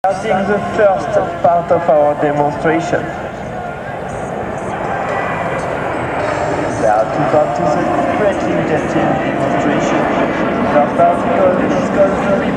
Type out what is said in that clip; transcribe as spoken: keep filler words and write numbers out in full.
Starting the first part of our demonstration. There are two parts to the greatly interesting demonstration. The first article is called